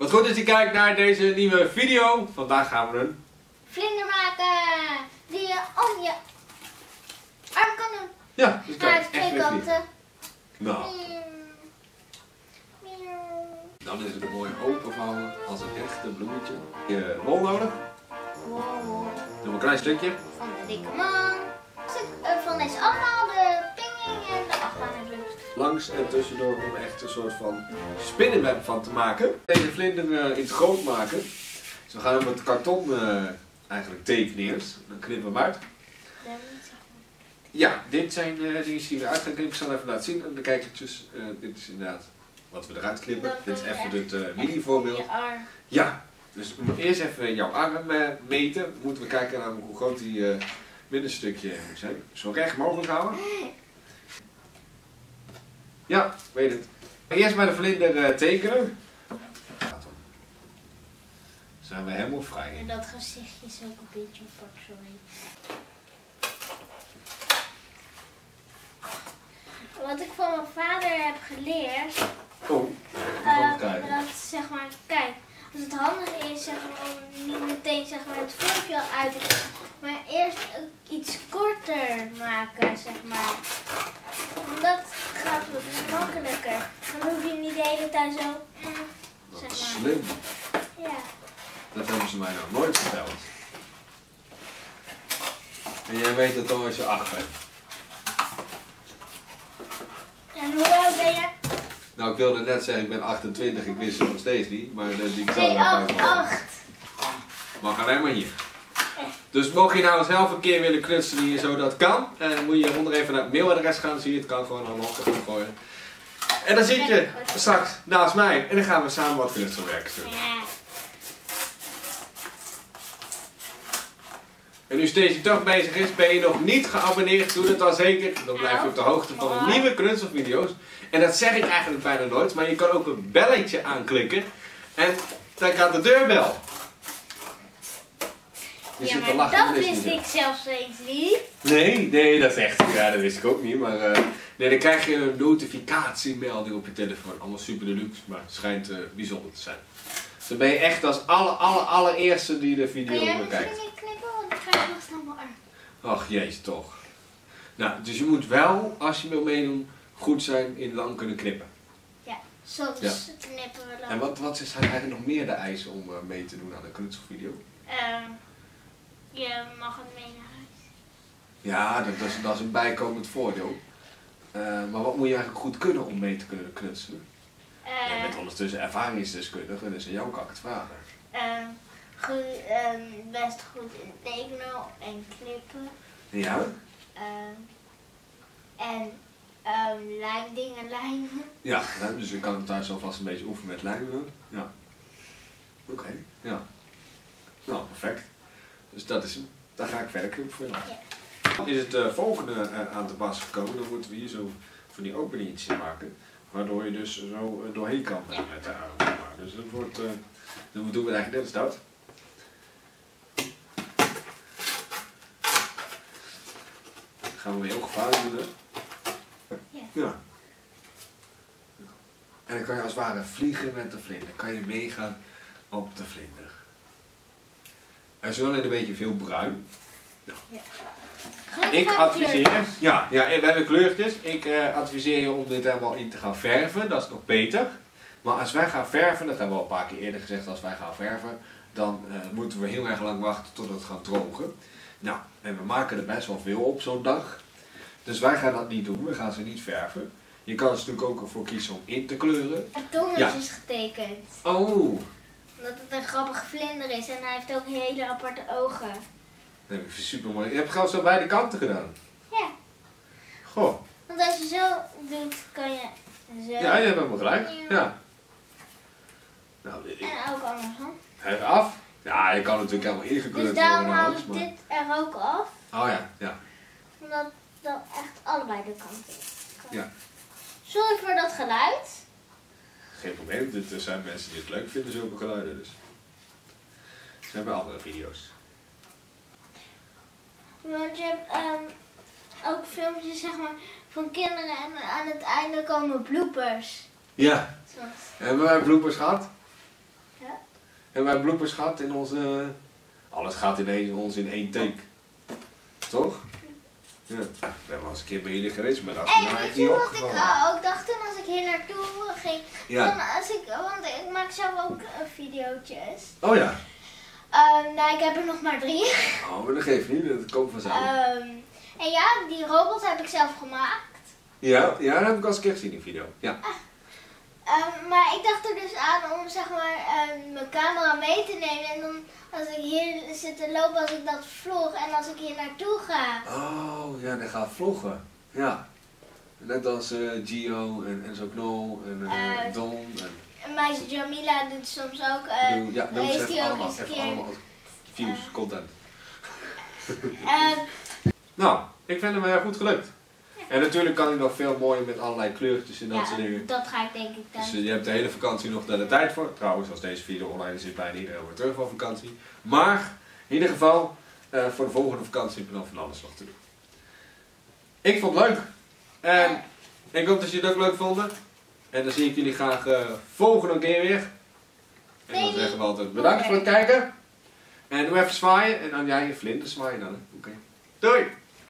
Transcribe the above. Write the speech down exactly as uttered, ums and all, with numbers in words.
Wat goed dat je kijkt naar deze nieuwe video. Vandaag gaan we een vlinder maken die je om je arm kan doen. Ja, dus kijk, naar twee kanten. Nou, dan is het een mooi openvouwen als een echte bloemetje. Je wol nodig. Wow. Nog een klein stukje. Van de dikke man. Stuk, uh, van deze allemaal de pinging en de afgaande Langs en tussendoor om echt een soort van spinnenweb van te maken. Deze vlinder uh, in het groot maken. Dus we gaan hem met karton uh, eigenlijk tekenen eerst. Dan knippen we hem uit. Ja, dit zijn uh, dingen die we uit gaan knippen. Ik zal even laten zien aan de kijkertjes. Uh, dit is inderdaad wat we eruit knippen. Dit is even het uh, mini-voorbeeld. Ja, dus we moeten eerst even jouw arm uh, meten. Moeten we kijken naar hoe groot die uh, middenstukje moet zijn. Zo recht mogelijk houden. Ja, weet het. Eerst bij de vlinder uh, tekenen. Dan zijn we helemaal vrij. En dat gezichtje is ook een beetje op, sorry. Wat ik van mijn vader heb geleerd. Oh, uh, dat zeg maar, kijk, als het handig is zeg maar, om niet meteen zeg maar, het filmpje al uit te zetten, maar eerst iets korter maken, zeg maar. Dat gaat wat makkelijker. Dan hoef je niet de hele tijd zo. Mm, dat zeg is maar. slim. Ja. Dat hebben ze mij nog nooit verteld. En jij weet het al als je acht bent. En hoe oud ben je? Nou, ik wilde net zeggen, ik ben achtentwintig, ik wist het nog steeds niet, maar uh, die Nee, acht, acht. Mag alleen maar hier. Dus mocht je nou zelf een keer willen knutselen hier zo dat kan, uh, moet je onder even naar het mailadres gaan, zie je, het kan gewoon allemaal opgooien. En dan zit je straks naast mij en dan gaan we samen wat knutselwerk doen. Ja. En nu Stacey toch bezig is, ben je nog niet geabonneerd, doe dat dan zeker. Dan blijf je op de hoogte van de nieuwe knutselvideo's. En dat zeg ik eigenlijk bijna nooit, maar je kan ook een belletje aanklikken. En dan gaat de deurbel. Je Ja, zit te maar lachen, dat is wist niet. ik zelfs eens niet. Nee, nee, dat is echt. Ja, dat wist ik ook niet. Maar uh, nee, dan krijg je een notificatiemelding op je telefoon. Allemaal super deluxe, maar het schijnt uh, bijzonder te zijn. Dus dan ben je echt als alle, alle, allereerste die de video Kan jij bekijkt. misschien niet knippen, want ik ga nog snel mijn arm. Ach jezus toch. Nou, dus je moet wel, als je wil meedoen, goed zijn in lang kunnen knippen. Ja, soms Ja. knippen we dan. En wat, wat zijn eigenlijk nog meer de eisen om uh, mee te doen aan een knutselvideo? Uh, je mag het mee naar huis. Ja, dat, dat, is, dat is een bijkomend voordeel. Uh, maar wat moet je eigenlijk goed kunnen om mee te kunnen knutselen? Uh, Jij bent ondertussen ervaringsdeskundige, dus aan jou kan ik het vragen. Uh, goed, um, best goed in tekenen en knippen. Ja? Uh, en um, lijmdingen lijmen. Ja, dus je kan thuis alvast een beetje oefenen met lijmen. Ja. Oké, okay, ja. Nou, perfect. Dus dat is hem. Daar ga ik verder knippen voor jou. Ja. Dan is het uh, volgende uh, aan te pas gekomen. Dan moeten we hier zo van die openingetjes maken. Waardoor je dus zo uh, doorheen kan met, met de arm. Dus dat wordt, uh, dan doen we het eigenlijk net als dat. Dan gaan we heel gevaarlijk doen. Hè? Ja. Ja. En dan kan je als het ware vliegen met de vlinder. Dan kan je meegaan op de vlinder. En zo alleen een beetje veel bruin. Nou. Ja. Ik adviseer, ja, ja, we hebben kleurtjes. Ik uh, adviseer je om dit helemaal in te gaan verven, dat is nog beter. Maar als wij gaan verven, dat hebben we al een paar keer eerder gezegd, als wij gaan verven, dan uh, moeten we heel erg lang wachten tot het gaat drogen. Nou, en we maken er best wel veel op zo'n dag. Dus wij gaan dat niet doen, we gaan ze niet verven. Je kan er natuurlijk ook ervoor kiezen om in te kleuren. Het tongetje Ja. is getekend. Oh, Omdat het een grappige vlinder is en hij heeft ook hele aparte ogen. dat heb ik super mooi. Je hebt gewoon zo beide kanten gedaan. Ja. Goh. Want als je zo doet, kan je zo. Ja, je hebt helemaal gelijk. Ja. Nou, ik, En ook andersom. even af. Ja, je kan natuurlijk helemaal ingekleurd Dus daarom worden. hou alles, ik maar- dit er ook af. Oh ja, ja. Omdat dat echt allebei de kanten is. Ja. Sorry voor dat geluid. Geen probleem, dit zijn mensen die het leuk vinden, zulke geluiden dus. Ze hebben andere video's. Want je hebt um, ook filmpjes zeg maar, van kinderen en aan het einde komen bloopers. Ja. Zoals, Hebben wij bloopers gehad? Hebben wij bloopers gehad in onze... Alles gaat in ons in één take. Toch? Ja. Ik ben wel eens een keer bij jullie geweest, maar dat is En mij weet niet je wat ik opgevallen. uh, ook dacht toen als ik hier naartoe ging? Ja. Dan als ik, want ik maak zelf ook uh, videootjes. Oh ja. Um, nou, ik heb er nog maar drie. Oh, maar dat geeft niet, dat komt vanzelf. Um, en ja, die robot heb ik zelf gemaakt. Ja, ja, dat heb ik al eens een keer gezien in die video. Ja. Um, maar ik dacht er dus aan om zeg maar um, mijn camera mee te nemen en dan als ik hier zit te lopen als ik dat vlog en als ik hier naartoe ga. Oh, ja, dat gaat vloggen. Ja. Net als uh, Gio en Enzo Knol en uh, Uh, Don. En... En meisje Jamila doet soms ook. Uh, Doe, ja, dat heeft is hij even ook allemaal, eens een even keer. allemaal views, Uh, content. Uh, Nou, ik vind hem uh, goed gelukt. En natuurlijk kan hij nog veel mooier met allerlei kleurtjes en dat ja, soort dingen. dat ga ik denk ik dan. Dus uh, je hebt de hele vakantie nog daar de tijd voor. Trouwens, als deze video online is, is bijna iedereen weer terug van vakantie. Maar, in ieder geval, uh, voor de volgende vakantie heb je nog van alles nog te doen. Ik vond het leuk. En Ja. ik hoop dat jullie het ook leuk vonden. En dan zie ik jullie graag uh, volgende keer weer. En dan zeggen we altijd bedankt voor het kijken. En doe even zwaaien. En dan jij je vlinder zwaaien dan. Oké. Okay. Doei!